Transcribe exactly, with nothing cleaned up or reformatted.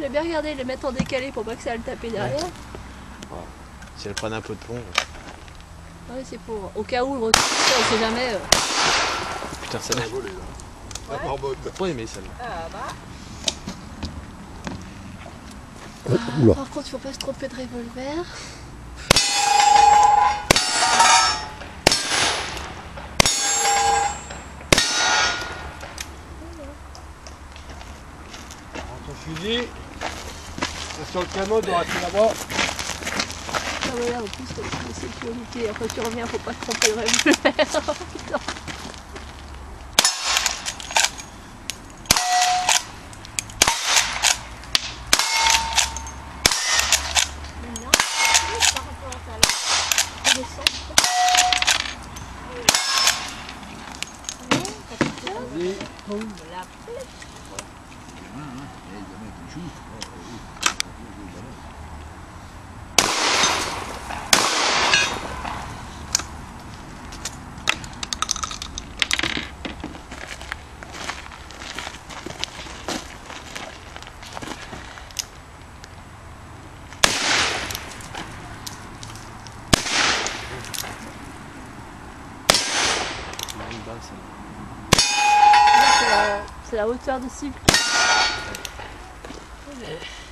j'ai bien regardé les mettre en décalé pour pas que ça aille taper derrière. Ouais. Si elles prennent un peu de plomb. Ouais, c'est pour. Au cas où, on sait jamais. Euh... Putain, ça l'a volé là. Ouais. La marmotte. T'as pas aimé celle-là. Ah bah. Ah, par contre, il faut pas se tromper de revolver. Ton fusil, c'est sur le camion, doit rester là-bas. Ah voilà, en plus, t'as de sécurité. Quand tu reviens, faut pas te tromper de revolver. Putain. Vas-y. C'est la, la hauteur de cycle.